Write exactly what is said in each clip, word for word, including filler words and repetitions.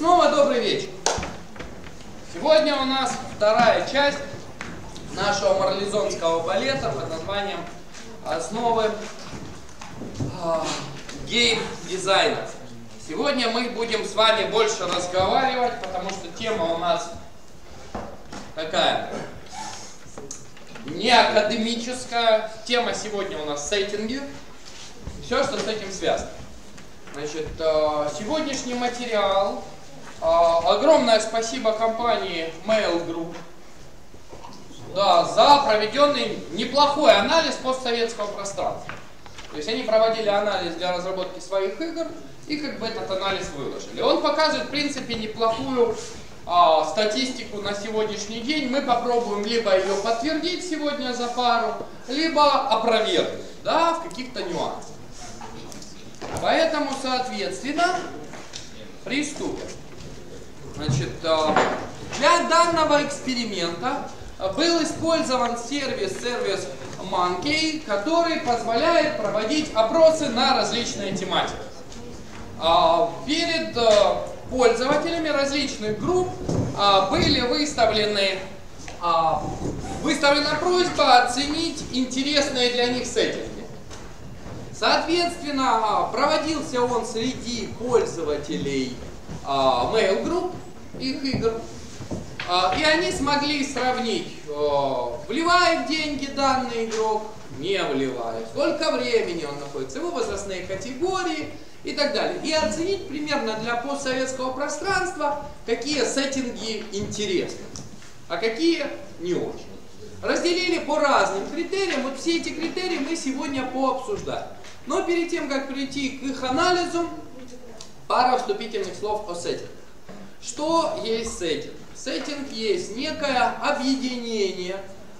снова добрый вечер. Сегодня у нас вторая часть нашего марлезонского балета под названием «Основы гейм-дизайна». Сегодня мы будем с вами больше разговаривать, потому что тема у нас такая не академическая. Тема сегодня у нас сеттинги. Все, что с этим связано. Значит, сегодняшний материал. Огромное спасибо компании Mail Group, да, за проведенный неплохой анализ постсоветского пространства. То есть они проводили анализ для разработки своих игр и как бы этот анализ выложили. Он показывает в принципе неплохую а, статистику на сегодняшний день. Мы попробуем либо ее подтвердить сегодня за пару, либо опровергнуть, да, в каких-то нюансах. Поэтому, соответственно, приступим. Значит, для данного эксперимента был использован сервис, сервис Monkey, который позволяет проводить опросы на различные тематики. Перед пользователями различных групп были выставлены, выставлена просьба оценить интересные для них сеттинги. Соответственно, проводился он среди пользователей Mail Group, их игр, и они смогли сравнить, вливает деньги данный игрок, не вливает, сколько времени он находится, его возрастные категории и так далее. И оценить примерно для постсоветского пространства, какие сеттинги интересны, а какие не очень. Разделили по разным критериям, вот все эти критерии мы сегодня пообсуждаем. Но перед тем, как перейти к их анализу, пара вступительных слов о сеттингах. Что есть сеттинг? Сеттинг есть некое объединение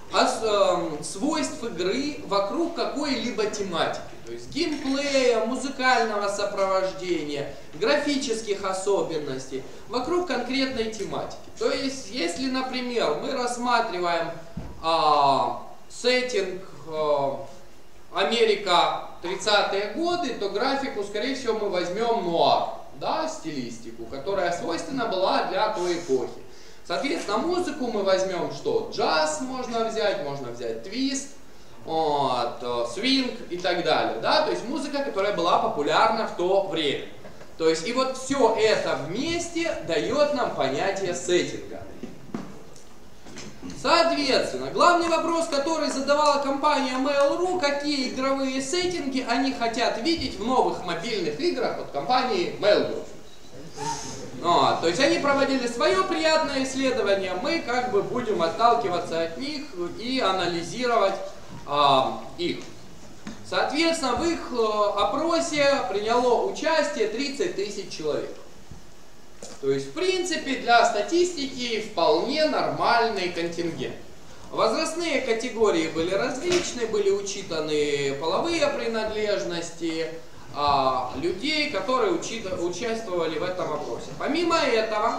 свойств игры вокруг какой-либо тематики. То есть геймплея, музыкального сопровождения, графических особенностей вокруг конкретной тематики. То есть, если, например, мы рассматриваем а, сеттинг а, Америка тридцатые годы, то графику, скорее всего, мы возьмем нуар, да, стилистику, которая свойственна была для той эпохи. Соответственно, музыку мы возьмем что? Джаз можно взять, можно взять твист, вот, свинг и так далее. Да? То есть музыка, которая была популярна в то время. То есть и вот все это вместе дает нам понятие сеттинга. Соответственно, главный вопрос, который задавала компания Mail.ru, какие игровые сеттинги они хотят видеть в новых мобильных играх от компании Mail.ru. Вот, то есть они проводили свое приятное исследование, мы как бы будем отталкиваться от них и анализировать а, их. Соответственно, в их а, опросе приняло участие тридцать тысяч человек. То есть, в принципе, для статистики вполне нормальный контингент. Возрастные категории были различны, были учитаны половые принадлежности а, людей, которые учит, участвовали в этом опросе. Помимо этого,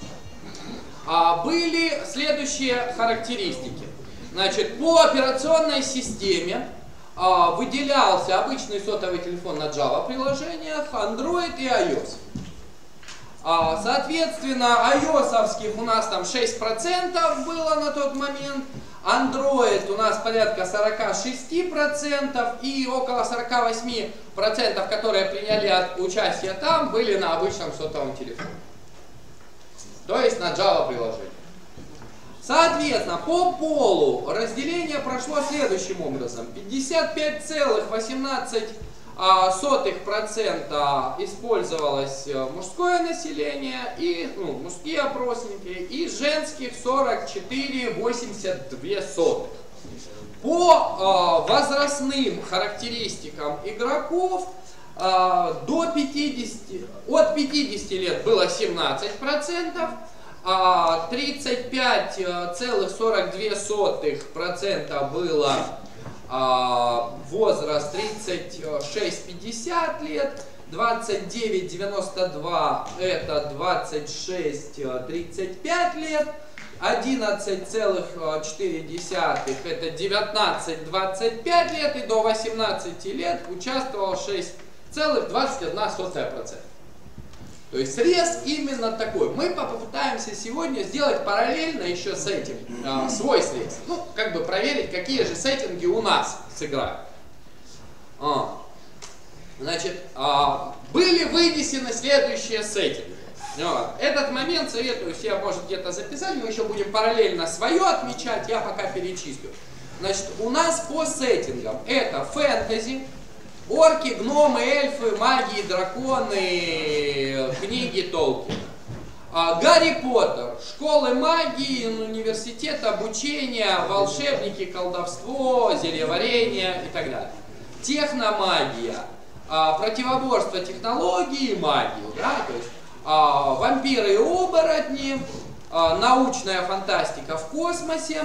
а, были следующие характеристики. Значит, по операционной системе а, выделялся обычный сотовый телефон на Java приложениях, Android и iOS. Соответственно, iOS-овских у нас там шесть процентов было на тот момент, Android у нас порядка сорок шесть процентов и около сорок восемь процентов, которые приняли от участия там, были на обычном сотовом телефоне. То есть на Java приложении. Соответственно, по полу разделение прошло следующим образом. пятьдесят пять целых восемнадцать сотых процента использовалось мужское население, и, ну, мужские опросники, и женских сорок четыре целых восемьдесят две сотых. По э, возрастным характеристикам игроков э, до пятидесяти, от пятидесяти лет было семнадцать процентов, а тридцать пять целых сорок две сотых процента было возраст тридцать шесть пятьдесят лет, двадцать девять девяносто два это двадцать шесть тридцать пять лет, одиннадцать целых четыре десятых это девятнадцать двадцать пять лет, и до восемнадцати лет участвовал шесть целых двадцать одна сотая процента. То есть срез именно такой. Мы попытаемся сегодня сделать параллельно еще с этим э, свой срез. Ну, как бы проверить, какие же сеттинги у нас сыграют. А. Значит, э, были вынесены следующие сеттинги. Вот. Этот момент советую себе, может, где-то записать. Мы еще будем параллельно свое отмечать, я пока перечислю. Значит, у нас по сеттингам это фэнтези. Орки, гномы, эльфы, маги, драконы, книги Толкина. А, Гарри Поттер, школы магии, университет обучения, волшебники, колдовство, зельеварение и так далее. Техномагия, а, противоборство технологии и магии, да, то есть а, вампиры и оборотни, а, научная фантастика в космосе.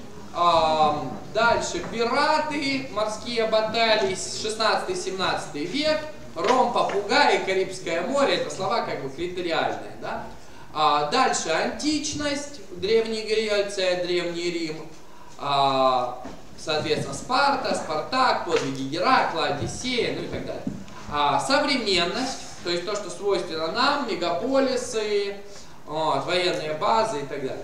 А, дальше пираты, морские баталии, шестнадцатый-семнадцатый век, ром, попугай, Карибское море, это слова как бы критериальные, да? А, дальше античность, Древняя Греция, Древний Рим, а, соответственно Спарта, Спартак, подвиги Геракла, Одиссея, ну и так далее. А, современность, то есть то, что свойственно нам, мегаполисы, вот, военные базы и так далее.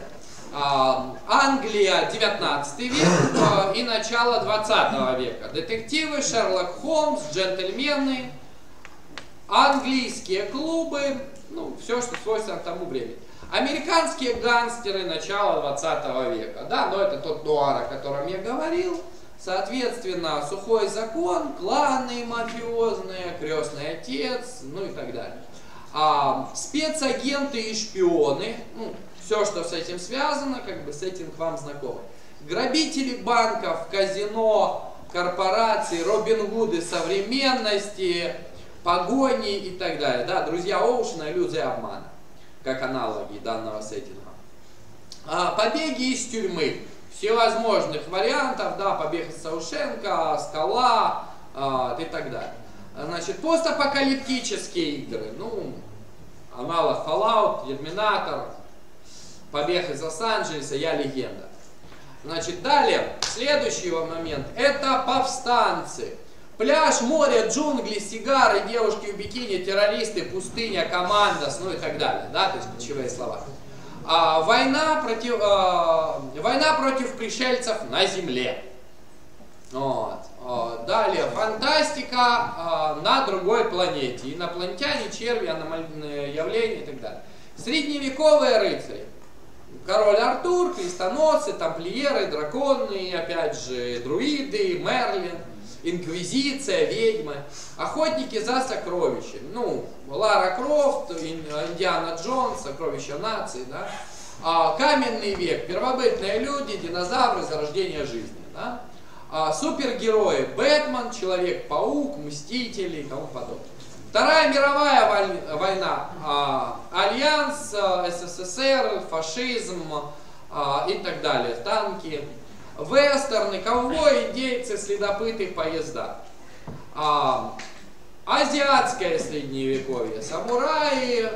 Англия, девятнадцатый век и начало двадцатого века. Детективы, Шерлок Холмс, джентльмены, английские клубы, ну, все, что свойственно тому времени. Американские гангстеры начала двадцатого века, да, но это тот нуар, о котором я говорил. Соответственно, сухой закон, кланы мафиозные, крестный отец, ну и так далее. А, спецагенты и шпионы, ну, все, что с этим связано, как бы сеттинг вам знакомый. Грабители банков, казино, корпорации, Робин Гуды современности, погони и так далее. Да, друзья Оушена, иллюзия обмана, как аналоги данного сеттинга. А, побеги из тюрьмы. Всевозможных вариантов, да, побег из Саушенко, Скала а, и так далее. Значит, постапокалиптические игры, ну, аналог Fallout, Терминатор, побег из Лос-Анджелеса, Я легенда. Значит, далее, следующий момент, это повстанцы. Пляж, море, джунгли, сигары, девушки в бикини, террористы, пустыня, командос, ну и так далее, да, то есть ключевые слова. А, война, против, а, война против пришельцев на земле. Вот. А, далее, фантастика а, на другой планете. Инопланетяне, черви, аномальные явления и так далее. Средневековые рыцари. Король Артур, крестоносцы, тамплиеры, драконы, опять же, друиды, Мерлин, инквизиция, ведьмы, охотники за сокровищами. Ну, Лара Крофт, Индиана Джонс, сокровища нации, да. А, каменный век, первобытные люди, динозавры, зарождение жизни, да. А, супергерои, Бэтмен, Человек-паук, Мстители и тому подобное. Вторая мировая война, а, Альянс, СССР, фашизм а, и так далее, танки, вестерны, ковбои, индейцы, следопыты, поезда. А, азиатское средневековье, самураи,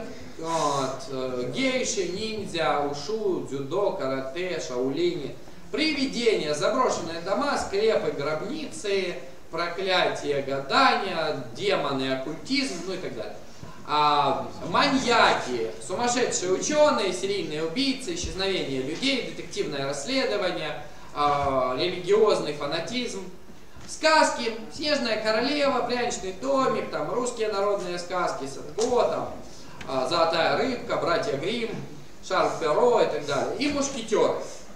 вот, гейши, ниндзя, ушу, дзюдо, карате, шаолини, привидения, заброшенные дома, скрепы, гробницы, проклятие, гадания, демоны, оккультизм, ну и так далее. А, маньяки, сумасшедшие ученые, серийные убийцы, исчезновение людей, детективное расследование, а, религиозный фанатизм, сказки, Снежная королева, Пряничный домик, там русские народные сказки, Садко, там, а, Золотая рыбка, Братья Гримм, Шарль Перро и так далее. И мушкетеры.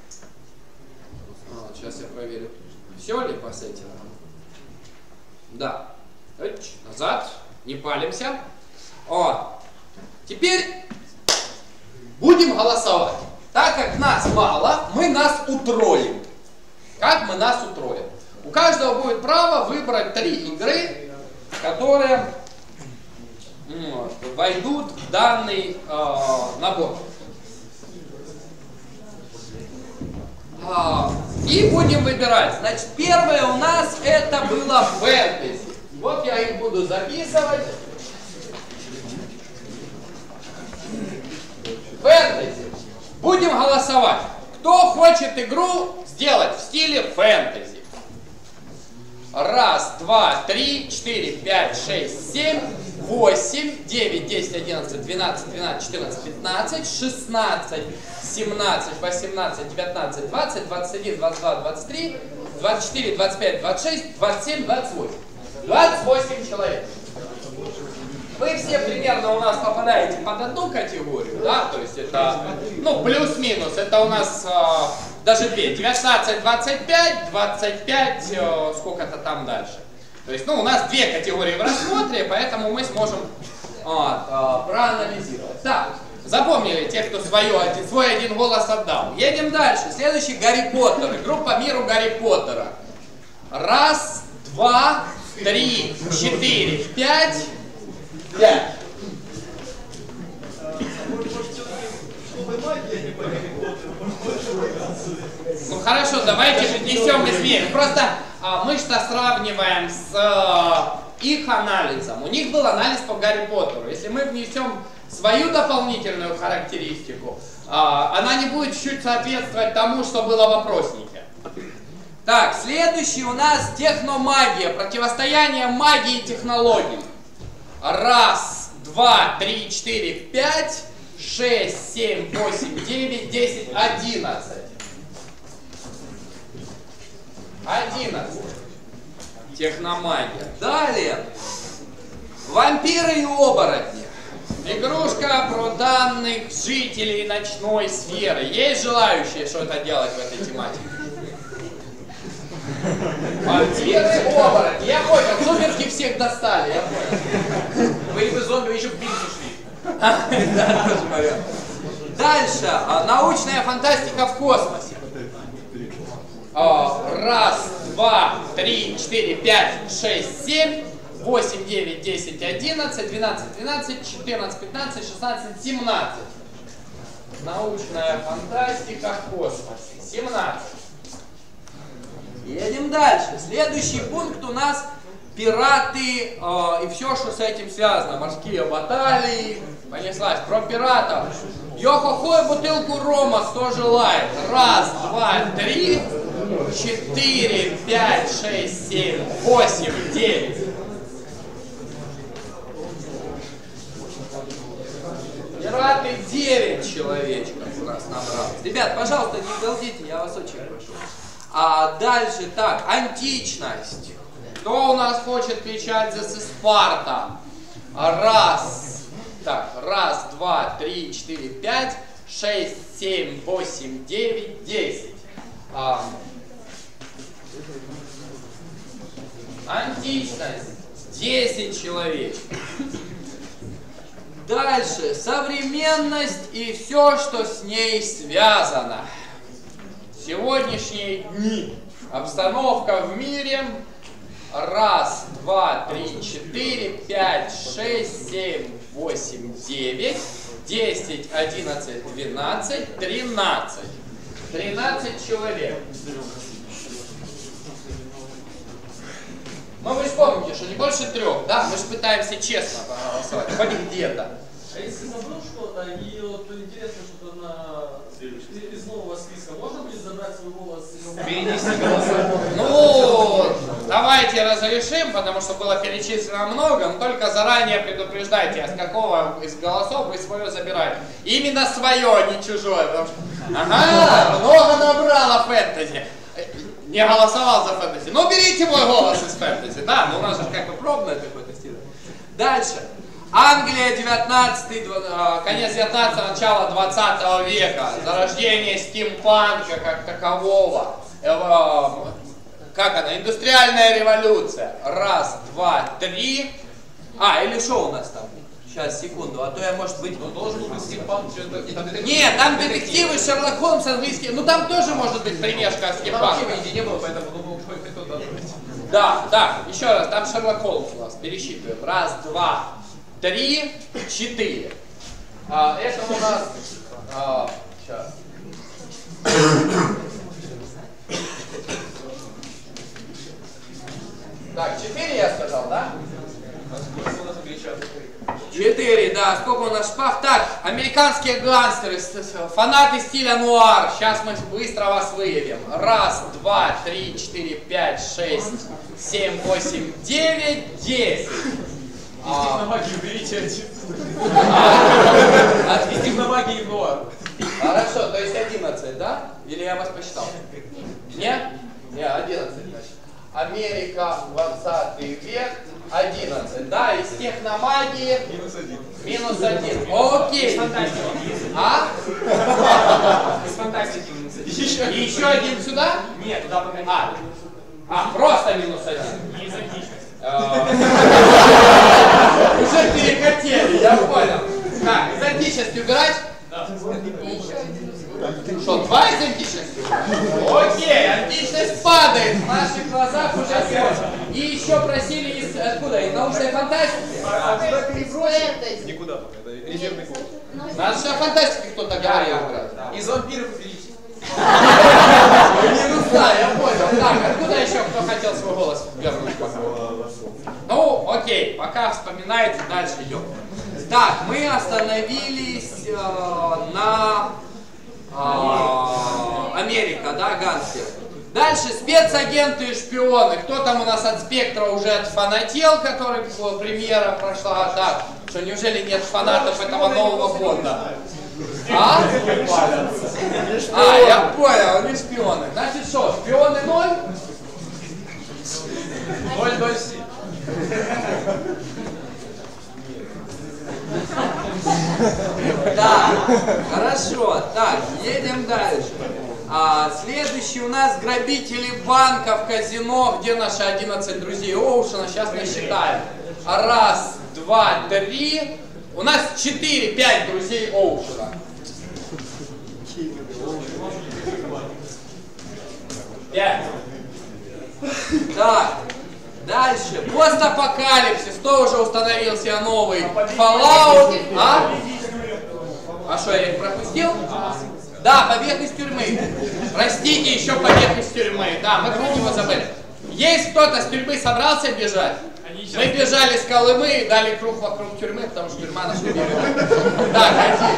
Вот, сейчас я проверю, все ли по сеттингу. Да. Назад. Не палимся. О. Теперь будем голосовать. Так как нас мало, мы нас утроим. Как мы нас утроим? У каждого будет право выбрать три игры, которые ну, войдут в данный э, набор. А, и будем выбирать. Значит, первое у нас это было фэнтези. Вот я их буду записывать. Фэнтези. Будем голосовать. Кто хочет игру сделать в стиле фэнтези? Раз, два, три, четыре, пять, шесть, семь, восемь, девять, десять, одиннадцать, двенадцать, двенадцать, четырнадцать, пятнадцать, шестнадцать, семнадцать, восемнадцать, девятнадцать, двадцать, двадцать один, двадцать два, двадцать три, двадцать четыре, двадцать пять, двадцать шесть, двадцать семь, двадцать восемь. двадцать восемь человек. Вы все примерно у нас попадаете под одну категорию, да, то есть это, ну, плюс-минус, это у нас э, даже две, девятнадцать, двадцать пять, двадцать пять, э, сколько-то там дальше. То есть, ну, у нас две категории в рассмотре, поэтому мы сможем вот, э, проанализировать. Так, запомнили те, кто свое, свой один голос отдал. Едем дальше. Следующий Гарри Поттер. Группа миру Гарри Поттера. Раз, два, три, четыре, пять. Пять. Ну хорошо, давайте внесем изменения. Просто а, мы что сравниваем с а, их анализом. У них был анализ по Гарри Поттеру. Если мы внесем свою дополнительную характеристику, а, она не будет чуть соответствовать тому, что было в опроснике. Так, следующий у нас техномагия. Противостояние магии и технологий. Раз, два, три, четыре, пять, шесть, семь, восемь, девять, десять, одиннадцать. Одиннадцать. Техномагия. Далее. Вампиры и оборотни. Игрушка про данных жителей ночной сферы. Есть желающие что-то делать в этой тематике? Вампиры, оборотни. Я понял, сумерки всех достали, я понял. Вы бы зомби, вы еще в Бинг ушли. Да, тоже вариант. Дальше. Научная фантастика в космосе. Раз, два, три, четыре, пять, шесть, семь, восемь, девять, десять, одиннадцать, двенадцать, двенадцать, четырнадцать, пятнадцать, шестнадцать, семнадцать. Научная фантастика в космосе. семнадцать. Едем дальше. Следующий пункт у нас пираты э, и все, что с этим связано. Морские баталии. Понеслась. Про пиратов. Йо-хо-хо, бутылку рома, кто желает. Раз, два, три, четыре, пять, шесть, семь, восемь, девять. Пираты девять человечков у нас набралось. Ребят, пожалуйста, не галдите, я вас очень прошу. А дальше, так, античность. Кто у нас хочет кричать за Спарта? Раз, так, раз, два, три, четыре, пять, шесть, семь, восемь, девять, десять. А, античность. десять человек. Дальше, современность и все, что с ней связано. Сегодняшние дни. Обстановка в мире. Раз, два, три, четыре, пять, шесть, семь, восемь, девять, десять, одиннадцать, двенадцать, тринадцать. тринадцать человек. Ну вы же помните, что не больше трех, да? Мы же пытаемся честно проголосовать, хоть где-то. А если забыл что-то, и вот интересно что-то на... из нового списка, можно будет забрать свой голос? Перенести голоса. Ну, давайте разрешим, потому что было перечислено много, но только заранее предупреждайте, с какого из голосов вы свое забираете. Именно свое, а не чужое. Потому что, ага, много набрало фэнтези. Не голосовал за фэнтези. Ну, берите мой голос из фэнтези. Да, но у нас же как бы пробное какое-то стиль. Дальше. Англия, девятнадцатый, конец девятнадцатого, начало двадцатого века. Зарождение стимпанка как такового. Как она? Индустриальная революция. Раз, два, три. А, или что у нас там? Сейчас, секунду, а то я, может быть... Ну, должен быть стимпанк. Нет, там детективы, Шерлок Холмс, английский. Ну, там тоже может быть примешка стимпанка. Там не было, поэтому думал, что кто-то открыть. Да, да, еще раз, там Шерлок Холмс у нас. Пересчитываем. Раз, два, три, четыре. А, это у нас... А, сейчас. Так, четыре я сказал, да? Четыре, да. Сколько у нас шпав? Так, американские гангстеры, фанаты стиля нуар. Сейчас мы быстро вас выявим. Раз, два, три, четыре, пять, шесть, семь, восемь, девять, десять. Из техномагии уберите один. Из техномагии и нуар. Хорошо, то есть одиннадцать, да? Или я вас посчитал? Нет? Нет, одиннадцать, значит. Америка, двадцатый век, одиннадцать, да? Из техномагии... Минус один. Минус один. Окей. А? Из фантастики минус один. Еще, еще один сюда? Нет, туда пока не. А, а просто минус один. Не из античности. Уже перехотели, я понял. Так, из античности убирать? Да. Что, два из античности? Окей, античность падает. В наших глазах уже все. И еще просили из... Откуда? Из научной фантастики? А куда перебросить? Никуда пока. Это резервный код. Научная фантастика кто-то говорил. Из вампиров увеличить. Минус, да, я понял. Так, откуда еще кто хотел свой голос вернуть пока? Ну, окей, пока вспоминаете, дальше идем. Так, мы остановились э, на э, Америка, да, гангстер. Дальше спецагенты и шпионы. Кто там у нас от спектра уже отфанател, который премьера прошла? Так, что неужели нет фанатов этого нового Бонда? А? А, я понял, они шпионы. Значит что, шпионы ноль? Ноль, ноль, семь. Так, хорошо. Так, едем дальше. А, следующий у нас грабители банков, казино. Где наши одиннадцать друзей Оушена? Сейчас мы считаем. Раз, два, три. У нас четыре, пять друзей Оушена. Пять. Так, дальше. Постапокалипсис. Кто уже установил себе новый? Fallout. А? А что, я их пропустил? Да, побег из тюрьмы. Простите, еще побег из тюрьмы. Да, мы про него забыли. Есть кто-то с тюрьмы собрался бежать? Мы бежали с Колымы и дали круг вокруг тюрьмы, потому что тюрьма нас убила. Так, один.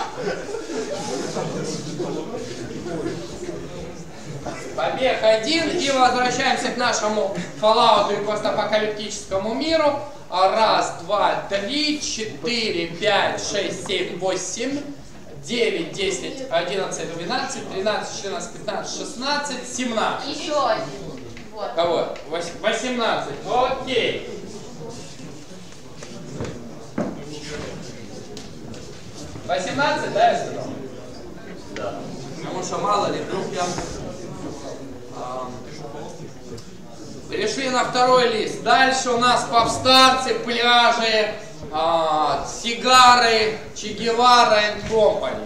Побег один. И возвращаемся к нашему Fallout и постапокалиптическому миру. Раз, два, три, четыре, пять, шесть, семь, восемь, девять, десять, одиннадцать, двенадцать, тринадцать, четырнадцать, пятнадцать, шестнадцать, семнадцать. Еще один. Вот. Кого? восемнадцать. Окей. восемнадцать, да, я сказал? Да. Потому что мало ли, вдруг я... А, перешли на второй лист. Дальше у нас повстанцы, пляжи, а, сигары, Че Гевара и Компани.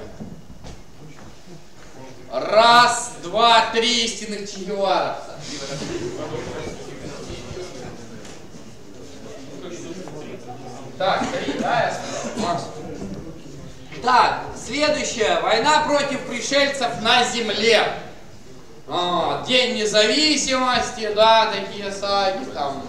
Раз, два, три истинных Че Гевара. Так, три, да, я сказал? Так, следующая. Война против пришельцев на земле. А, День независимости, да, такие саги там.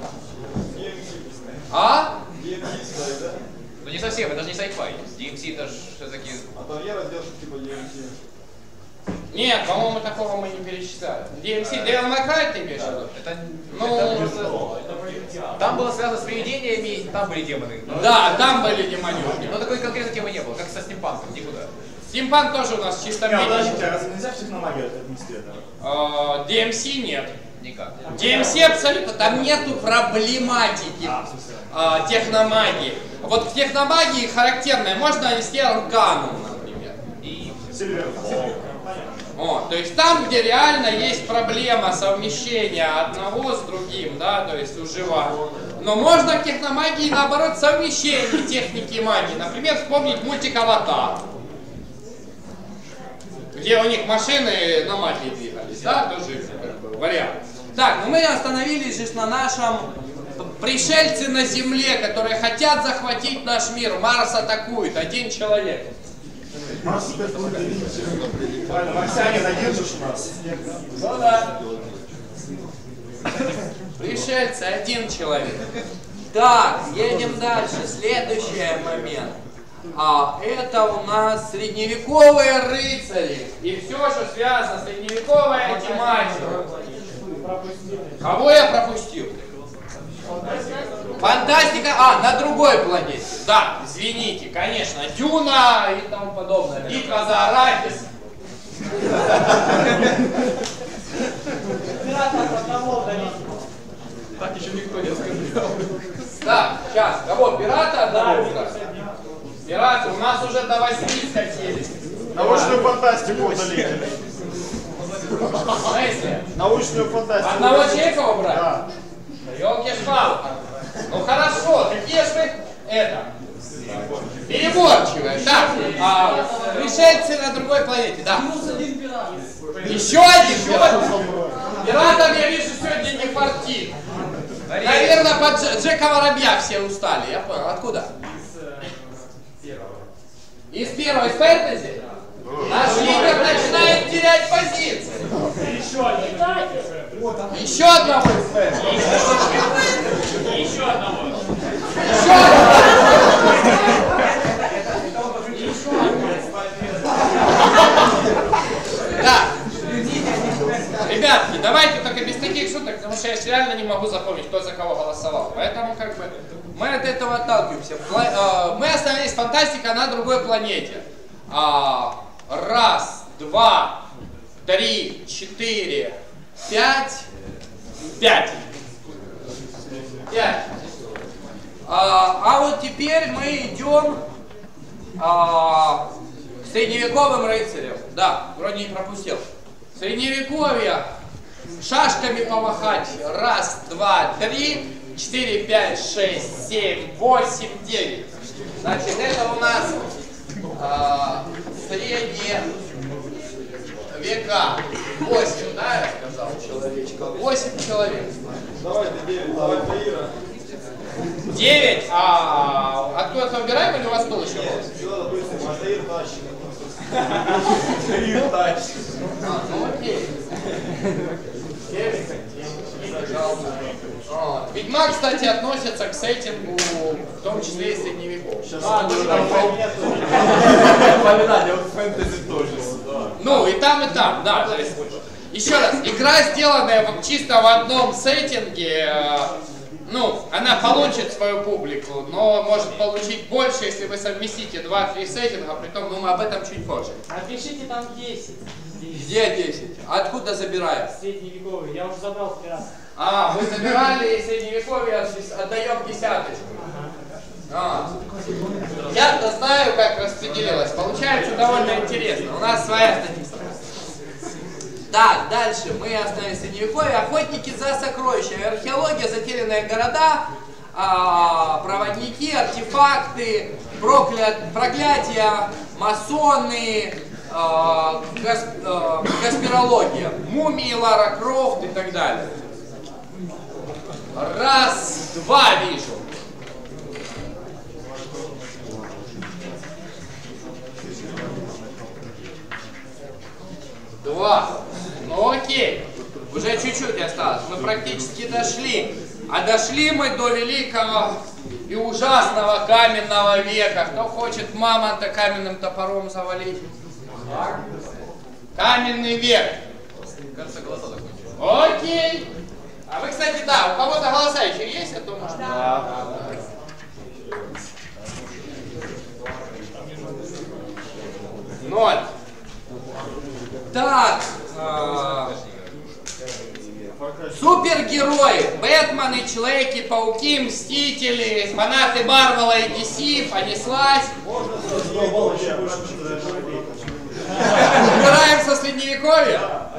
А? Ну не совсем, это же не sci-fi. ди эм си это же все-таки... А там я раздел, что типа ди эм си. Нет, по-моему, такого мы не перечисляли. ди эм си, Devil May Cry ты имеешь в виду? Это, Ну, это просто... Там было связано с привидениями, там были демоны. Да, там были демонюшки. Но такой конкретной темы не было, как со стимпанком, никуда. Стимпанк тоже у нас чисто Не, подождите, медичный. а разве нельзя в техномагию отнести это? А, ди эм си нет. Никак. ди эм си абсолютно, там нету проблематики а, техномагии. Вот в техномагии характерное можно нанести органу, например. И... Сильвер. О, то есть там, где реально есть проблема совмещения одного с другим, да, то есть уживания. Но можно в техномагии, наоборот, совмещение техники и магии. Например, вспомнить мультик «Аватар», где у них машины на магии двигались, да, тоже как бы вариант. Так, ну мы остановились же на нашем пришельцы на Земле, которые хотят захватить наш мир. Марс атакует, один человек. Марс опять будет видите. Правильно, марсиане задержишь нас. Ну да. Пришельцы, один человек. Так, едем дальше. Следующий момент. А, это у нас средневековые рыцари. И все, что связано с средневековой тематикой. Кого я пропустил? Фантастика. А, на другой планете. Да, извините, конечно. Дюна и тому подобное. Битва за Арахис. Так еще никто не сказал. Так, сейчас. Кого? Пирата одного? Пираты. У нас уже до восьми скатились. Научную фантастику удалите. В смысле? Научную фантастику. Одного человека убрать? Да. Ёлки-шпалки. Ну хорошо, какие ж вы это? Переборчивые. Так, а, пришельцы на другой планете, да. Один пират. Еще один пират. Пиратам, я вижу, сегодня не фартит. Наверное, под Дж Джека Воробья все устали. Я понял. Откуда? Из первого. Из фэнтези? Наш лидер начинает терять позиции. Еще один. Еще одного из фэнтези. Еще одного. Еще одного. Да. Ребятки, давайте только без таких шуток, потому что я реально не могу запомнить, кто за кого голосовал. Поэтому как бы мы от этого отталкиваемся. Мы остановились фантастика на другой планете. Раз, два, три, четыре, пять. Пять. Пять. А, а вот теперь мы идем а, к средневековым рыцарям. Да, вроде не пропустил. Средневековье. Шашками помахать. Раз, два, три, четыре, пять, шесть, семь, восемь, девять. Значит, это у нас а, средние века. Восемь, да, я сказал, человечка. Восемь человек. Давайте девять, давайте Ира. Девять? А откуда-то выбираем или у вас был еще голос? Сюда, допустим, Альтаир тащит. Альтаир тащит. А, ну окей. Девять. А, Ведьмак, кстати, относится к сеттингу, в том числе и средневековья. А, ну там Напоминание, вот фэнтези тоже. Ну, и там, и там, да. То есть, еще раз, игра, сделанная вот чисто в одном сеттинге, э, ну, она получит свою публику, но может получить больше, если вы совместите два-три сеттинга, притом, ну, мы об этом чуть позже. Напишите там десять. Где десять? Откуда забираем? Средневековый. Я уже забрал пират. А, вы забирали из средневековья, отдаем десяточку. А. Я-то знаю, как распределилось. Получается довольно интересно. У нас своя статистика. Так, дальше мы остановились в средневековье. Охотники за сокровищами. Археология, затерянные города, а, проводники, артефакты, прокля... проклятия, масоны, а, гасп... а, конспирология, мумии Лара Крофт и так далее. Раз, два вижу. Два. Ну окей. Уже чуть-чуть осталось. Мы практически дошли. А дошли мы до великого и ужасного каменного века. Кто хочет мамонта каменным топором завалить? Каменный век. Кажется, голоса закончились. Окей. А вы, кстати, да, у кого-то голоса еще есть, я думаю, что... Да. Ноль. Так. Э Супергерои. Бэтмены, Человеки-пауки, Мстители, фанаты Марвела и ди си, понеслась. Убираем со средневековья.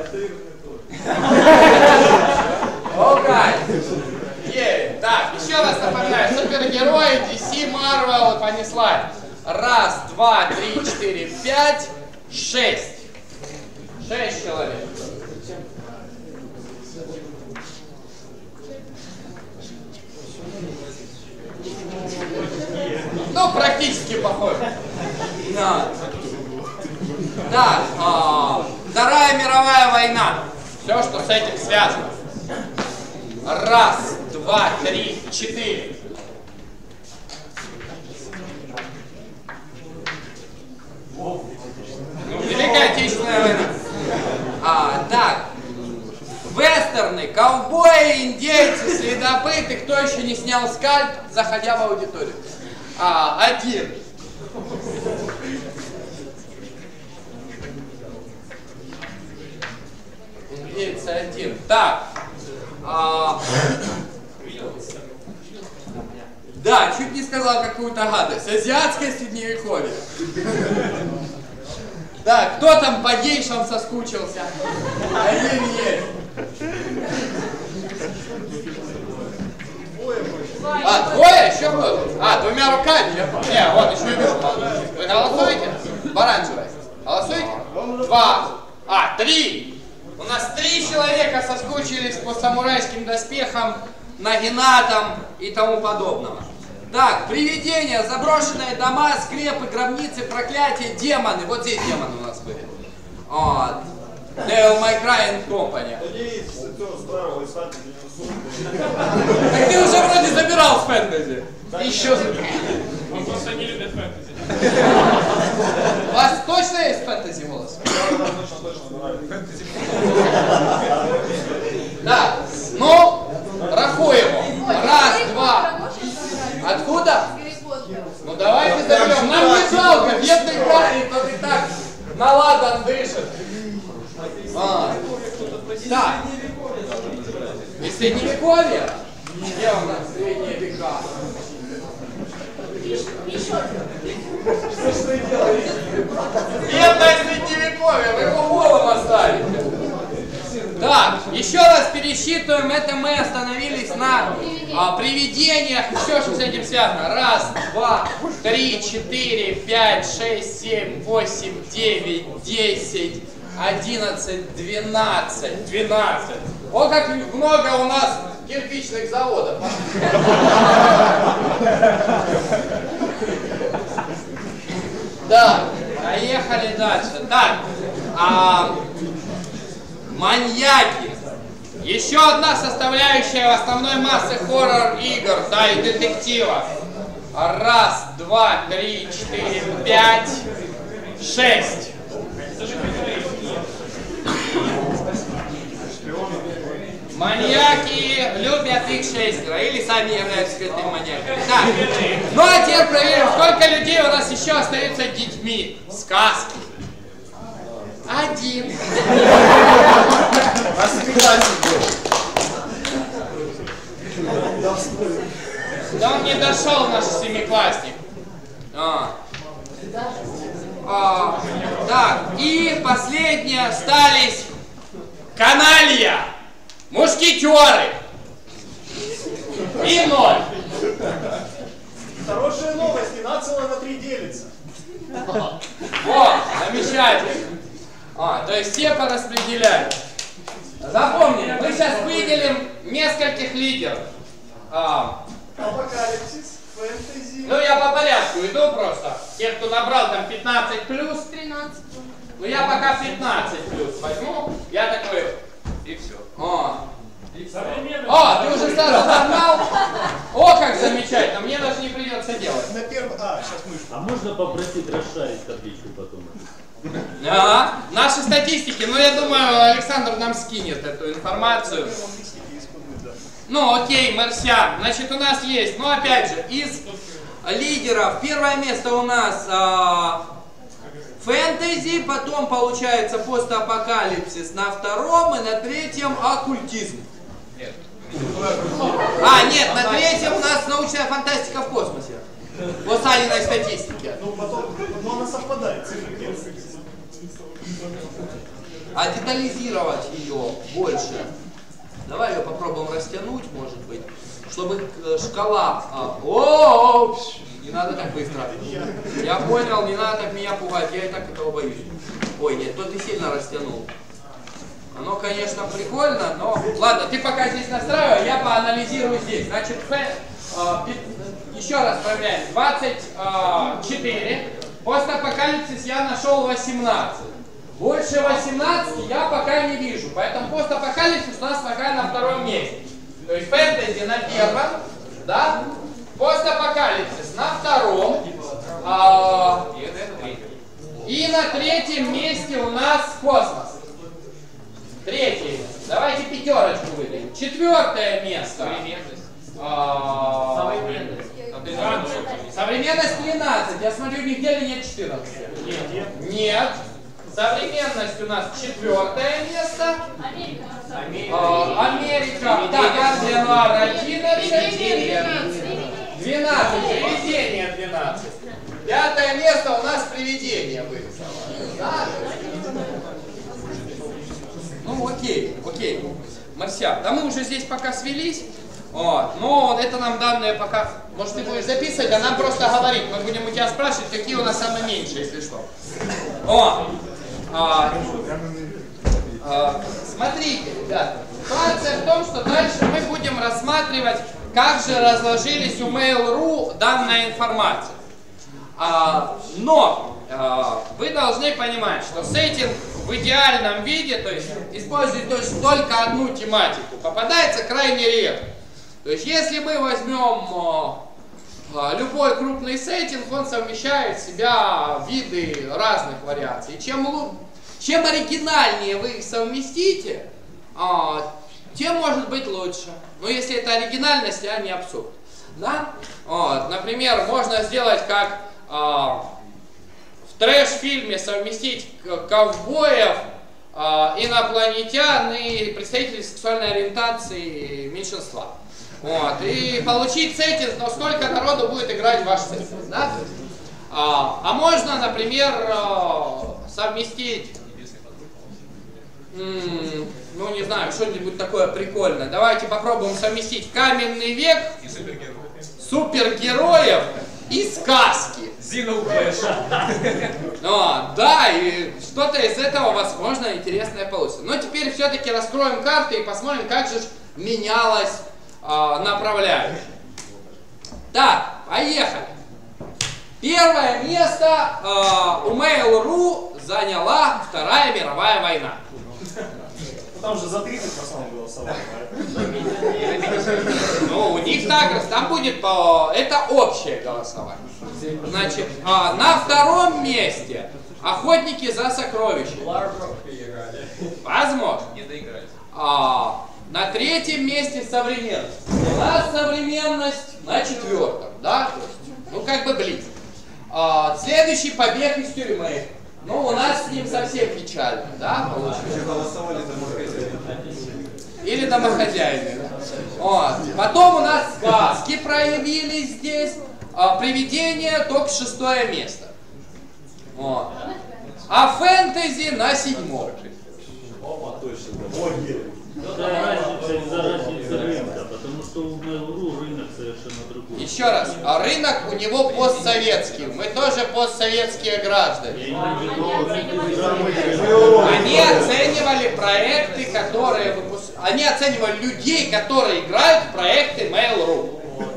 Окей. Так, еще раз напоминаю. Супергерои, ди си, Марвел, понеслась. Раз, два, три, четыре, пять, шесть. Шесть человек. Ну, практически похоже. Да. Так, а, Вторая мировая война. Все, что с этим связано. Раз, два, три, четыре. следопыт и кто еще не снял скальп, заходя в аудиторию? А, один. Имеется один. Так. А... Да, чуть не сказал какую-то гадость. Азиатское средневековье. Да, кто там по гейшам соскучился? Один есть. А, двое еще было? А, двумя руками? Не, вот, еще и вижу. Вы голосуете? В оранжевой. Голосуете? Два. А, три. У нас три человека соскучились по самурайским доспехам, нагинатам и тому подобного. Так, привидения, заброшенные дома, скрепы, гробницы, проклятия, демоны. Вот здесь демоны у нас были. Вот. Devil May Cry and Company. Так ты уже вроде забирал с фэнтези. Еще забирал. Он просто не любит фэнтези. У вас точно есть фэнтези голос? Да. Ну, рахуем. Раз, два. Откуда? Ну давайте заберем. Нам не жалко. Бедный парень, тот и так наладан дышит. А. Так. И средневековье? Где у нас средние века? Что вы делаете? Бедное средневековье, вы его голым оставите. Так, еще раз пересчитываем. Это мы остановились на а, привидениях. Еще что с этим связано? Раз, два, три, четыре, пять, шесть, семь, восемь, девять, десять, одиннадцать, двенадцать. Двенадцать. О, как много у нас кирпичных заводов. Да, поехали дальше. Так, а, маньяки. Еще одна составляющая основной массы хоррор-игр, да, и детективов. Раз, два, три, четыре, пять, шесть. Маньяки любят их шестеро, или сами являются скрытыми маньяками. Так, ну а теперь проверим, сколько людей у нас еще остаются детьми. Сказки. Один. Да он не дошел, наш семиклассник. А. А. Так, и последние остались каналья, мушкетеры и ноль. Хорошая новость, не нацело на три делится. Вот, замечательно. А, то есть все пораспределяют. Запомнили, мы сейчас выделим нескольких лидеров. А, Апокалипсис, фэнтези. ну я по порядку иду просто. Те, кто набрал там пятнадцать плюс. тринадцать. Ну я пока пятнадцать плюс возьму. Я такой. И все. О, О ты уже сразу загнал? О, как замечательно. Мне даже не придется делать. На первый... А, сейчас мышку. А можно попросить расшарить табличку потом? Ага, наши статистики. Ну я думаю, Александр нам скинет эту информацию. Ну окей, Марсиан. Значит, у нас есть, ну опять же, из лидеров первое место у нас а, фэнтези, потом получается постапокалипсис на втором и на третьем оккультизм. Нет. А, нет, на третьем у нас научная фантастика в космосе. По Саниной статистике. Ну, потом, но она совпадает, цифры первые. А детализировать ее больше. Давай ее попробуем растянуть, может быть, чтобы шкала... А, о, -о, -о не надо так быстро. Я понял, не надо так меня пугать, я и так этого боюсь. Ой, нет, то ты сильно растянул. Оно, конечно, прикольно, но... Ладно, ты пока здесь настраивай, я поанализирую здесь. Значит, а, еще раз проверяем. двадцать четыре. Постапокалипсис я нашел восемнадцать. Больше восемнадцати я пока не вижу, поэтому постапокалипсис у нас пока на втором месте. То есть фэнтези на первом, да? Постапокалипсис на втором. А, И это, это третье. и на третьем месте у нас космос. Третье место. Давайте пятерочку выделим. Четвертое место. Современность. А, Современность. современность тринадцать. Я смотрю, нигде ли нет четырнадцати? Нет. Нет. Современность у нас четвертое место. Америка. А, Америка. Так, Англия, Нуар, одиннадцать. двенадцать. Привидение двенадцать. Пятое место у нас привидение вырисовано. Да? Ну, окей, окей. Марсиан, да мы уже здесь пока свелись. Вот. Но это нам данные пока... Может, ты будешь записывать, а нам просто говорить. Мы будем у тебя спрашивать, какие у нас самые меньшие, если что. О! А, а, смотрите, ребята. Ситуация в том, что дальше мы будем рассматривать, как же разложились у Mail.ru данная информация. А, но а, вы должны понимать, что сеттинг в идеальном виде, то есть использует то есть, только одну тематику, попадается крайне редко. То есть если мы возьмем а, а, любой крупный сеттинг, он совмещает в себя виды разных вариаций. Чем, чем оригинальнее вы их совместите, а, тем может быть лучше. Но если это оригинальность, а не абсурд. Да? Вот, например, можно сделать как а, в трэш-фильме совместить ковбоев, а, инопланетян и представителей сексуальной ориентации меньшинства. Вот, и получить сеттинг, но сколько народу будет играть ваш сеттинг. Да? А, а можно, например, а, совместить, м, ну не знаю, что-нибудь такое прикольное. Давайте попробуем совместить каменный век, супергероев и сказки. Ну, да, и что-то из этого, возможно, интересное получится. Но теперь все-таки раскроем карты и посмотрим, как же менялась э, направляющая. Так, поехали. Первое место э, у Mail.ru заняла Вторая мировая война. Там же за тридцать в основном голосовали. Ну, у них так, там будет, по, это общее голосование. Значит, а, на втором месте охотники за сокровищами. Возможно. Не доиграть. А, на третьем месте современность. У нас современность на четвертом, да? То есть, ну, как бы близко. А, следующий побег из тюрьмы. Ну, у нас с ним совсем печально, да, получилось? Или домохозяйны, да? Вот. Потом у нас сказки проявились здесь. А, привидение только шестое место. Вот. А фэнтези на седьмом. Опа, точно. Ой, Это разница из-за разницы рынка, потому что у Mail.ru рынок совершенно другой. Еще раз, а рынок у него постсоветский. Мы тоже постсоветские граждане. Они оценивали проекты, которые выпуск... Они оценивали людей, которые играют в проекты Mail.ru.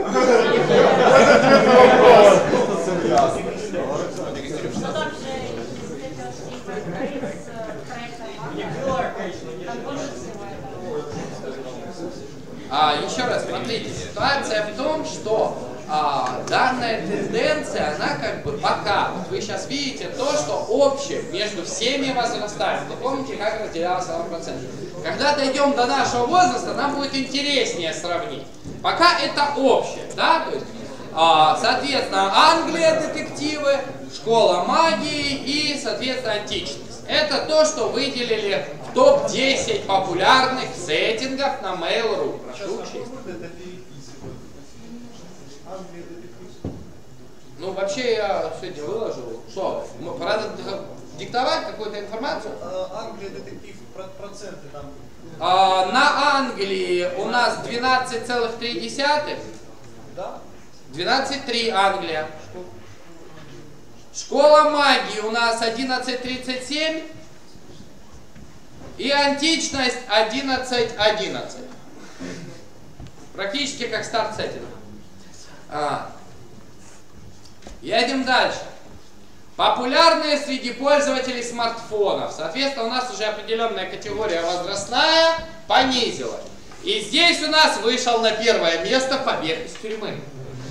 А, еще раз, смотрите, ситуация в том, что а, данная тенденция, она как бы пока, вот вы сейчас видите то, что общее между всеми возрастами. Вы помните, как разделялся вам процент? Когда дойдем до нашего возраста, нам будет интереснее сравнить. Пока это общее, да, то есть, а, соответственно, Англия детективы, школа магии и, соответственно, античность. Это то, что выделили в топ десять популярных сеттингов на Mail.ru. Прошу учесть. Ну, вообще я сегодня выложил. Что? Пора диктовать какую-то информацию? Англия, детектив, проценты там. А, на Англии у нас двенадцать целых три десятых. Да? двенадцать целых три десятых Англия. Школа магии у нас одиннадцать целых тридцать семь. И античность одиннадцать целых одиннадцать. Практически как старт сеттинг. А. Едем дальше. Популярные среди пользователей смартфонов. Соответственно, у нас уже определенная категория возрастная понизилась. И здесь у нас вышел на первое место побег из тюрьмы.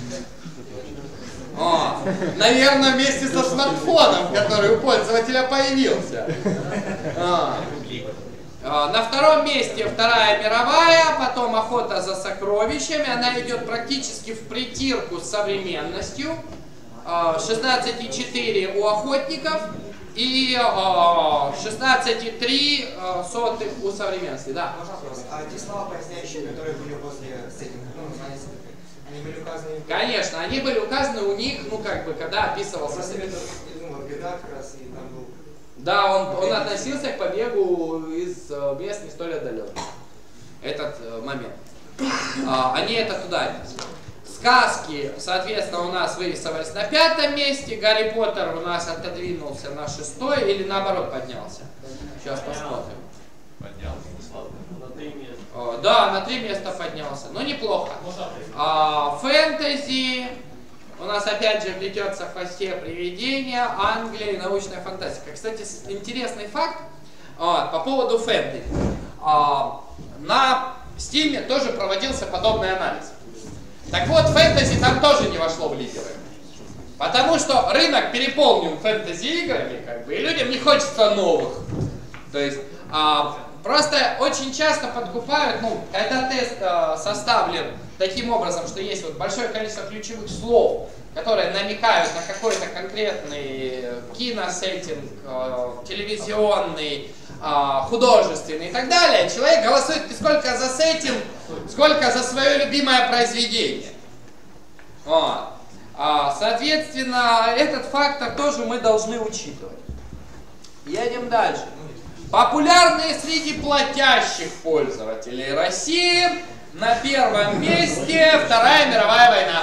О, наверное, вместе со смартфоном, который у пользователя появился. А. На втором месте Вторая мировая, потом Охота за сокровищами. Она идет практически в притирку с современностью. шестнадцать и четыре у охотников и шестнадцать и три сотых у современности. Да. Можно вопрос? А те слова поясняющие, которые были после сеттинга, ну, они были указаны? Конечно, они были указаны у них, ну как бы, когда описывался сеттинг. Ну, вот беда как раз и там был. Да, он, он относился к побегу из мест не столь отдаленных. Этот э, момент. А, они это туда отнесли. Сказки, соответственно, у нас вырисовались на пятом месте. Гарри Поттер у нас отодвинулся на шестой или наоборот поднялся. Сейчас посмотрим. Поднялся. На три места. О, да, на три места поднялся. Ну, неплохо. А, фэнтези. У нас опять же плетется в хвосте привидения, Англия и научная фантастика. Кстати, интересный факт а, по поводу фэнтези. А, на Steam тоже проводился подобный анализ. Так вот, фэнтези там тоже не вошло в лидеры. Потому что рынок переполнен фэнтези-играми, как бы, и людям не хочется новых. То есть, а, просто очень часто подкупают, ну, когда тест а, составлен таким образом, что есть вот большое количество ключевых слов, которые намекают на какой-то конкретный киносеттинг, э, телевизионный, э, художественный и так далее, человек голосует не сколько за сеттинг, сколько за свое любимое произведение. Вот. А, соответственно, этот фактор тоже мы должны учитывать. Едем дальше. Популярные среди платящих пользователей России. На первом месте Вторая мировая война.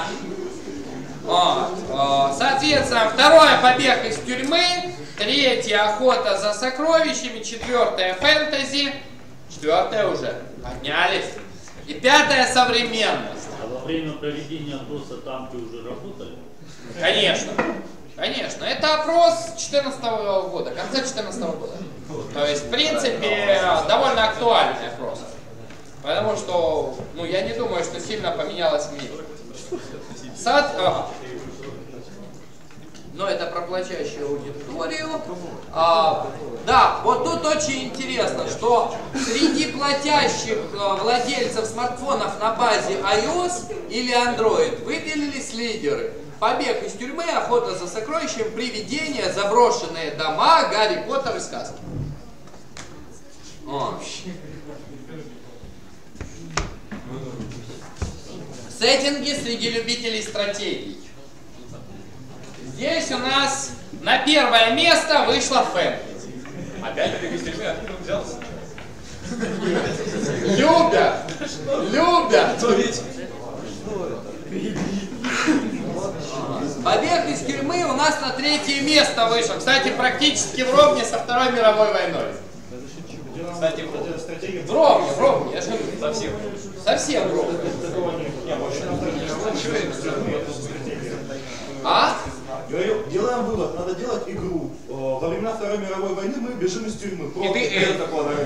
Вот. Соответственно, второе — побег из тюрьмы, третье — охота за сокровищами, четвертое — фэнтези, четвертое уже поднялись, и пятое — современность. А во время проведения опроса танки уже работали? Конечно, конечно. Это опрос две тысячи четырнадцатого года, конца две тысячи четырнадцатого года. То есть, в принципе, довольно актуальный опрос. Потому что, ну, я не думаю, что сильно поменялось в мире. Сад... Ага. Но это про платящую аудиторию. А, да, вот тут очень интересно, что среди платящих владельцев смартфонов на базе iOS или Android выделились лидеры. Побег из тюрьмы, охота за сокровищем, привидения, заброшенные дома, Гарри Поттер и сказки. О. Сеттинги среди любителей стратегий. Здесь у нас на первое место вышла фэнтези. Опять побег из тюрьмы, откуда он взялся? Любят! Любят! Побег из тюрьмы у нас на третье место вышел. Кстати, практически в ровне со Второй мировой войной. Кстати, в ровне, в ровне, я же говорю. совсем. Совсем в ровне. А? Говорю, делаем вывод, надо делать игру. Во времена Второй мировой войны мы бежим из тюрьмы. И ты Эл.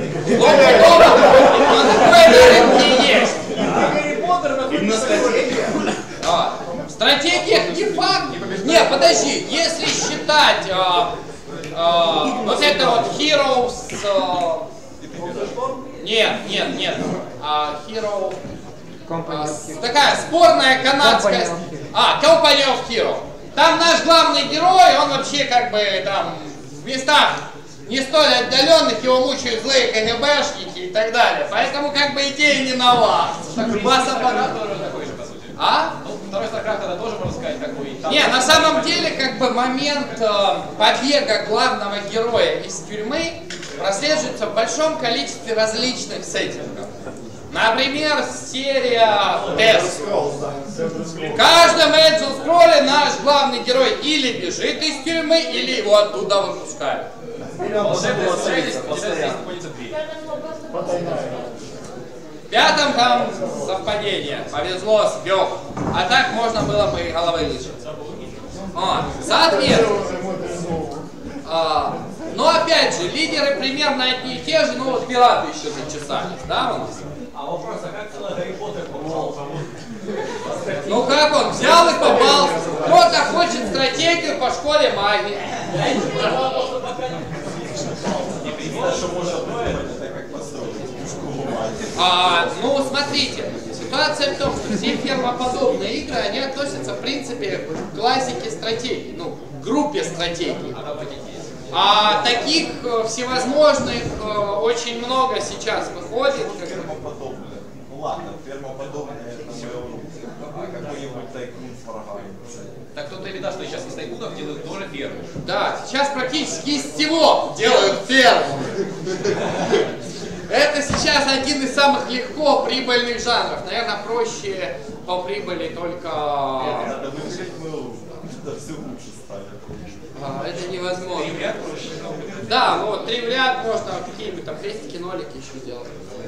есть. Именно стратегия. А, в стратегиях не факт. Не, подожди, если считать а, а, вот это вот Heroes... А, нет, нет, нет. А, Hero... А, такая спорная канадская... А, Company of Hero. Там наш главный герой, он вообще как бы там в местах не столь отдаленных, его мучают злые КГБшники и так далее. Поэтому как бы идея не нова. Вас оборот. А? Ну, второй StarCraft это тоже, можно сказать, такой. Там не, на самом деле, как бы момент э, побега главного героя из тюрьмы прослеживается в большом количестве различных сеттингов. Например, серия Death. В каждом Elder Scrolls наш главный герой или бежит из тюрьмы, или его оттуда выпускают. волшебная специальность находится дверь. В пятом там совпадение. Повезло, сбег. А так можно было бы и головы лишить. Вот. Соответственно. А, но опять же, лидеры примерно одни и те же, ну вот пираты еще зачесались, да, у нас? А вопрос, а как целый Гарри Поттер попал? Ну как он взял и попал? Кто-то хочет стратегию по школе магии. А, ну, смотрите, ситуация в том, что все фермоподобные игры, они относятся, в принципе, к классике стратегий, ну, к группе стратегий. А таких э, всевозможных э, очень много сейчас выходит. Фермоподобные. Ну ладно, фермоподобные это мое, а какой-нибудь тайкун с врагами. Так кто-то видал, что сейчас из тайкунов делают тоже ферму. Да, сейчас практически из всего делают ферму. Это сейчас один из самых легко прибыльных жанров. Наверное, проще по прибыли только... Надо выжить, мы это все лучше стали. А, это невозможно. Три в ряд проще. Да, ну вот три в ряд можно какие-нибудь там крестики, нолики еще делать.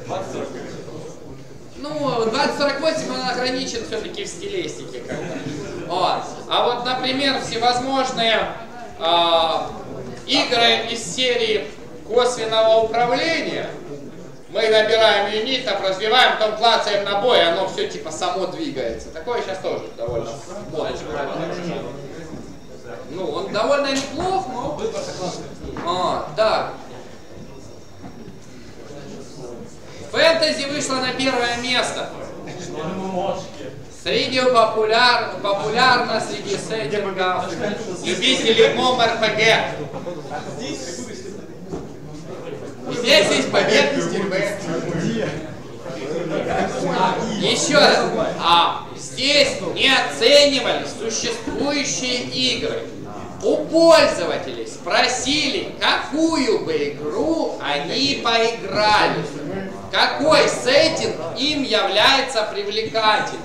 Ну, двадцать сорок восемь он ограничен все-таки в стилистике как-то. Вот. А вот, например, всевозможные э, игры из серии косвенного управления. Мы набираем юнитов, развиваем, потом клацаем на бой, оно все типа само двигается. Такое сейчас тоже довольно модно. Ну, он довольно неплох, но... А, да. Фэнтези вышла на первое место. Среди популяр... популярно среди сеттингов любителей мом-эр-пэ-гэ. И здесь есть побег из тюрьмы. Еще раз. А здесь не оценивали существующие игры. У пользователей спросили, какую бы игру они поиграли. Какой сеттинг им является привлекательным.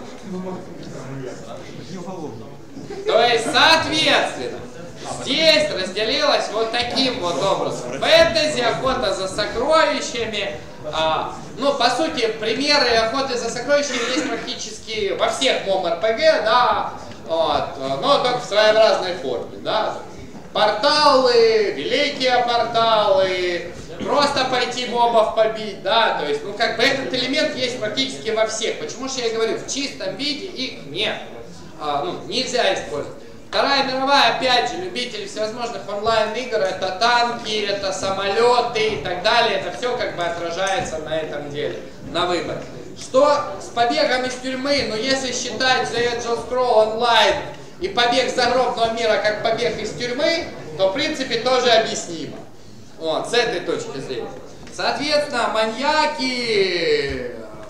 То есть, соответственно, здесь разделилось вот таким вот образом. Фэнтези, охота за сокровищами. А, ну, по сути, примеры охоты за сокровищами есть практически во всех мом-эр-пэ-гэ, да, вот, но только в своеобразной форме, да. Порталы, великие порталы, просто пойти мобов побить, да, то есть, ну, как бы этот элемент есть практически во всех. Почему же я говорю, в чистом виде их нет, а, ну, нельзя использовать. Вторая мировая, опять же, любители всевозможных онлайн-игр, это танки, это самолеты и так далее, это все как бы отражается на этом деле, на выборе. Что с побегом из тюрьмы, ну если считать The Elder Scrolls Online и побег загробного мира как побег из тюрьмы, то в принципе тоже объяснимо. Вот, с этой точки зрения. Соответственно, маньяки...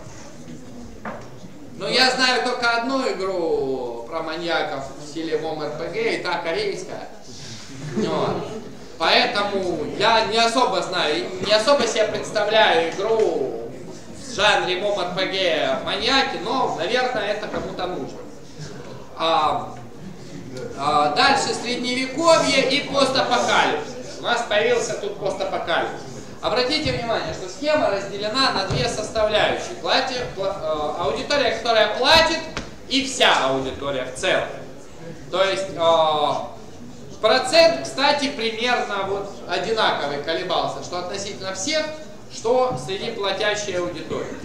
Ну, я знаю только одну игру про маньяков в стиле мом-эр-пэ-гэ, и та корейская. Вот. Поэтому я не особо знаю, не особо себе представляю игру в жанре мом-эр-пэ-гэ маньяки, но, наверное, это кому-то нужно. А, а, дальше средневековье и постапокалипсис. У нас появился тут постапокалипсис. Обратите внимание, что схема разделена на две составляющие. Платит, э, аудитория, которая платит, и вся аудитория в целом. То есть э, процент, кстати, примерно вот одинаковый колебался, что относительно всех, что среди платящей аудитории.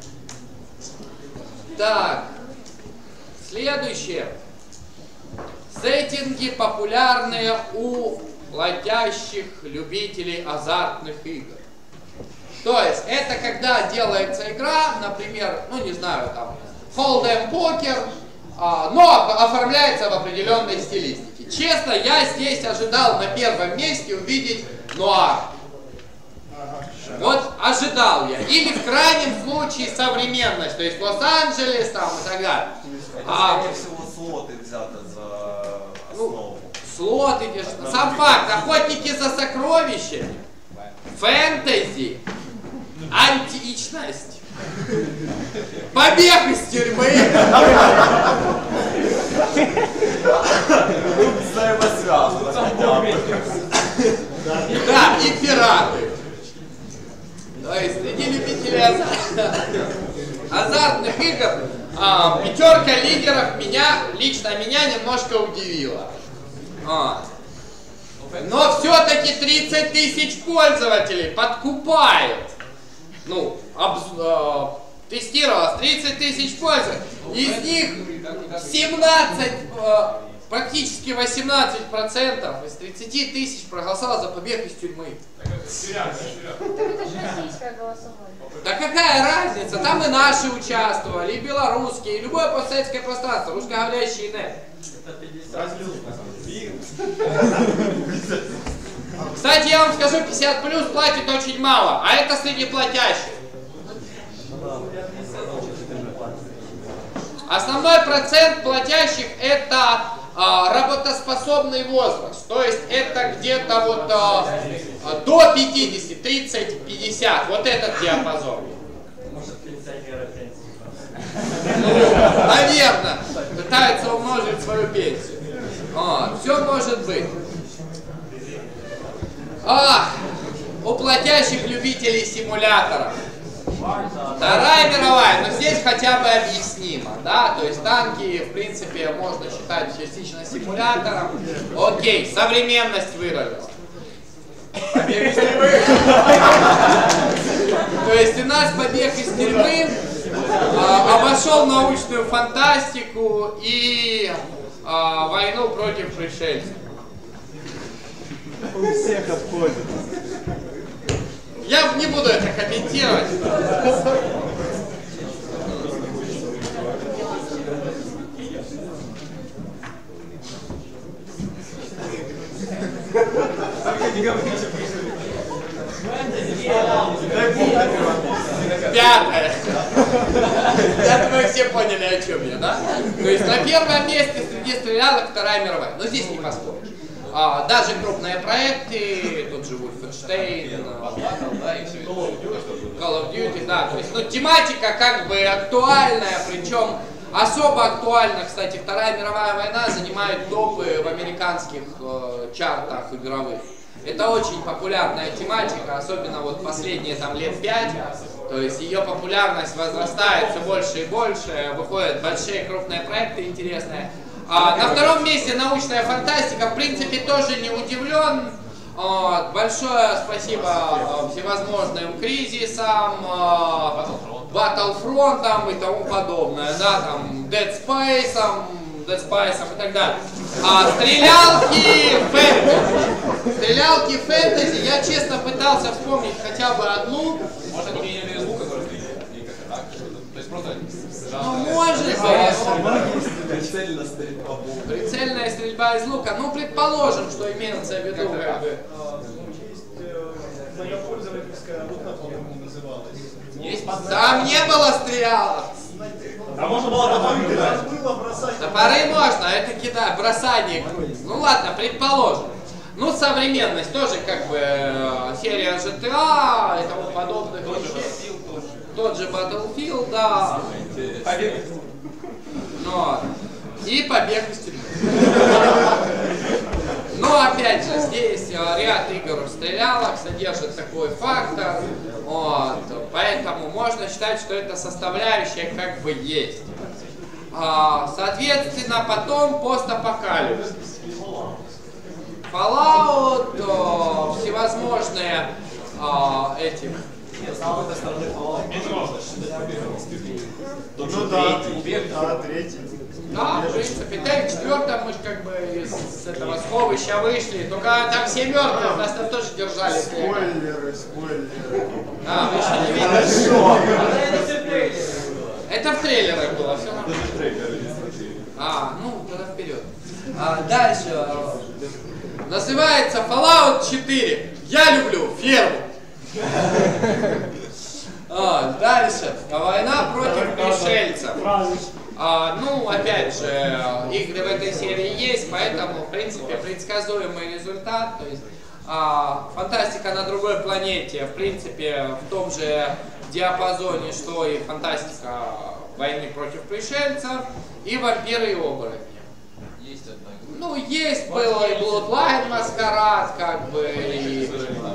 Так, следующее. Сеттинги популярные у платящих любителей азартных игр. То есть, это когда делается игра, например, ну не знаю, там, Hold'em покер, а, но оформляется в определенной стилистике. Честно, я здесь ожидал на первом месте увидеть нуар. Вот ожидал я. Или в крайнем случае современность, то есть Лос-Анджелес там и так далее. А, скорее всего, слоты взято за основу. Слоты держат. Сам факт, охотники за сокровищами, фэнтези, античность, побег из тюрьмы. Взаимосвязано. Да, и пираты. То есть среди любителей азартных игр а, пятерка лидеров меня, лично меня немножко удивила. А. Но все-таки тридцать тысяч пользователей подкупает. Ну, обз, э, тестировалось тридцать тысяч пользователей. Из них семнадцать практически восемнадцать процентов из тридцати тысяч проголосовало за побег из тюрьмы. Так это же российское голосование. Да какая разница? Там и наши участвовали, и белорусские, и любое постсоветское пространство, русскоговорящие нет. Кстати, я вам скажу, пятьдесят плюс платит очень мало, а это среди платящих. Основной процент платящих это а, работоспособный возраст, то есть это где-то вот а, до пятидесяти, тридцать пятьдесят, вот этот диапазон. Ну, наверное, пытаются умножить свою пенсию. Вот, все может быть. А, у платящих любителей симуляторов. Вторая мировая, но здесь хотя бы объяснимо, да, то есть танки, в принципе, можно считать частично симулятором. Окей, современность выровняла. Побег из тюрьмы. То есть у нас побег из тюрьмы а, обошел научную фантастику и а, войну против пришельцев. У всех обходит. Я не буду это комментировать. Пятое. Я думаю, все поняли, о чем я, да? То есть на первом месте среди стрелялок Вторая мировая. Но здесь не поспоришь. А, даже крупные проекты, тот же Wolfenstein, Call of Duty, да, то есть, ну, тематика как бы актуальная, причем особо актуально, кстати, Вторая мировая война занимает топы в американских э, чартах игровых. Это очень популярная тематика, особенно вот последние там лет пять, то есть ее популярность возрастает все больше и больше, выходят большие крупные проекты интересные. А, на втором месте научная фантастика, в принципе, тоже не удивлен. А, большое спасибо а, всевозможным кризисам, а, Battlefront и тому подобное, да, там, Dead Space, Dead Space и так далее. А, стрелялки, фэнтези. Стрелялки, фэнтези, я честно пытался вспомнить хотя бы одну. Может, они меняли звук, который стоит? То есть просто... Ну, может быть. Прицельная стрельба. Прицельная стрельба из лука. Ну, предположим, что имеется в виду. Как бы. Есть Там не было стрелялок. А можно было топоры кидать? Топоры можно, это кидать, бросание. Ну ладно, предположим. Ну, современность тоже как бы серия джи ти эй и тому подобных вещей. Тот же Battlefield, да. Но. И побег из тюрьмы. Но опять же, здесь ряд игр стрелялок содержит такой фактор. Вот, поэтому можно считать, что эта составляющая как бы есть. А, соответственно, потом постапокалипсис. Fallout, о, всевозможные о, эти. Ну да, да, третий. Да, в принципе, да, и в четвертом мы же как бы из этого сховища вышли, только там все мертвые, нас там тоже держали. Спойлеры, спойлеры. А, вы еще не видели? Это в трейлерах было, все нормально. А, ну, тогда вперед. А, дальше. Называется Fallout четыре. Я люблю ферму. А, дальше. Война против пришельцев. А, ну, опять же, игры в этой серии есть, поэтому, в принципе, предсказуемый результат. То есть, а, фантастика на другой планете, в принципе, в том же диапазоне, что и фантастика войны против пришельцев, и вампиры и оборотни. Есть одна. Ну, есть было и Bloodline Маскарад, как бы, и...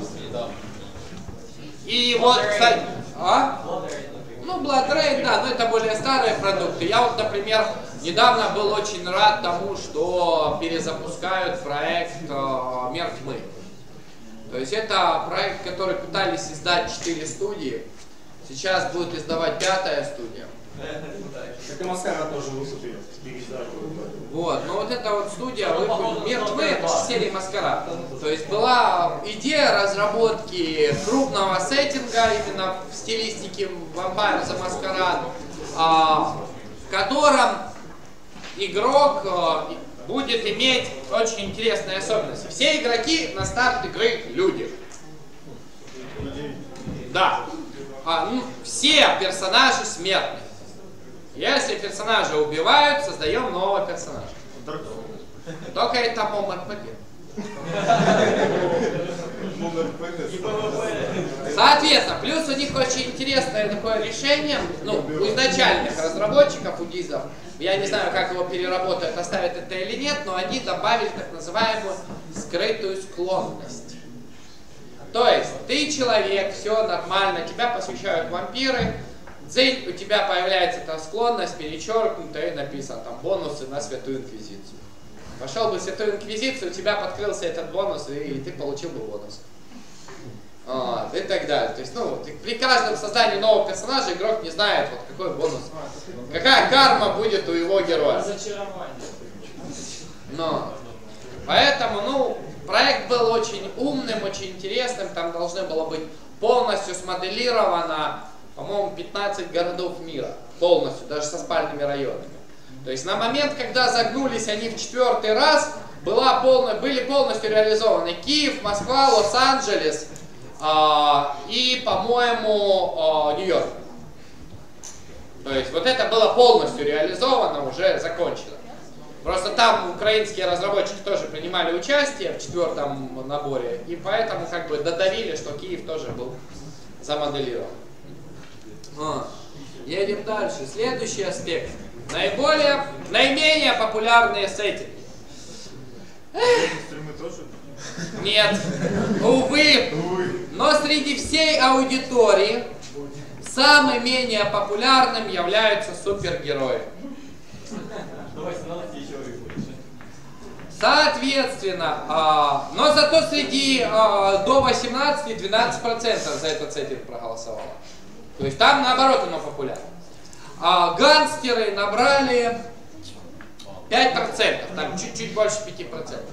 И вот, кстати... А? Ну, Blood Rain, да, но это более старые продукты. Я вот, например, недавно был очень рад тому, что перезапускают проект э, Мир тьмы. То есть это проект, который пытались издать четыре студии. Сейчас будет издавать пятая студия. Как и Маскара тоже выступили. Вот, но вот эта вот студия мертвы, это же серия Маскарад. То есть была идея разработки крупного сеттинга именно в стилистике Vampire the Masquerade, а, в котором игрок а, будет иметь очень интересные особенности. Все игроки на старт игры люди. Да. А, ну, все персонажи смертны. Если персонажа убивают, создаем нового персонажа. Только это ММОРПГ. Соответственно, плюс у них очень интересное такое решение, ну, у изначальных разработчиков, у дизов, я не знаю, как его переработают, оставят это или нет, но они добавили так называемую скрытую склонность. То есть, ты человек, все нормально, тебя посвящают вампиры, дзынь, у тебя появляется эта склонность, перечеркнутая и написано там бонусы на Святую Инквизицию. Пошел бы в Святую Инквизицию, у тебя подкрылся этот бонус, и, и ты получил бы бонус. Вот, и так далее. То есть, ну, при каждом создании нового персонажа игрок не знает, вот какой бонус, какая карма будет у его героя. Разочарование. Но, поэтому, ну, проект был очень умным, очень интересным, там должно было быть полностью смоделировано, по-моему, пятнадцать городов мира, полностью, даже со спальными районами. То есть на момент, когда загнулись они в четвертый раз, была полная, были полностью реализованы Киев, Москва, Лос-Анджелес э, и, по-моему, э, Нью-Йорк. То есть вот это было полностью реализовано, уже закончено. Просто там украинские разработчики тоже принимали участие в четвертом наборе, и поэтому как бы додавили, что Киев тоже был замоделирован. Вот. Едем дальше. Следующий аспект. Наиболее, наименее популярные сеттинги. Нет. Увы. Но среди всей аудитории самым менее популярным являются супергерои. Соответственно, а, но зато среди а, до восемнадцати двенадцать процентов за этот сеттинг проголосовало. То есть там наоборот оно популярно. А гангстеры набрали пять процентов, там чуть-чуть больше пяти процентов.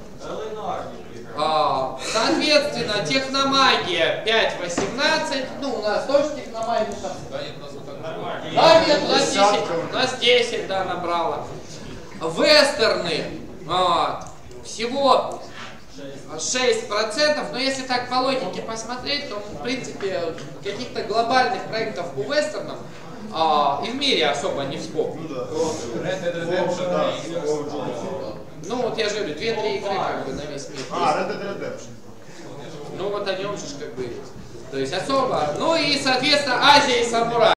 А, соответственно, техномагия пять восемнадцать, ну у нас тоже техномагия. Да нет, у нас вот так нормально. Да нет, у нас десять, у нас десять, да, набрала. Вестерны, вот, всего шесть процентов, но если так по логике посмотреть, то в принципе каких-то глобальных проектов по вестернам а, и в мире особо не вспомню. Red Dead Redemption. Ну вот я же говорю, две-три игры как бы на весь мир. А, Red Dead Redemption. Ну вот о нем же как бы есть. То есть особо. Ну и соответственно Азия и самурай.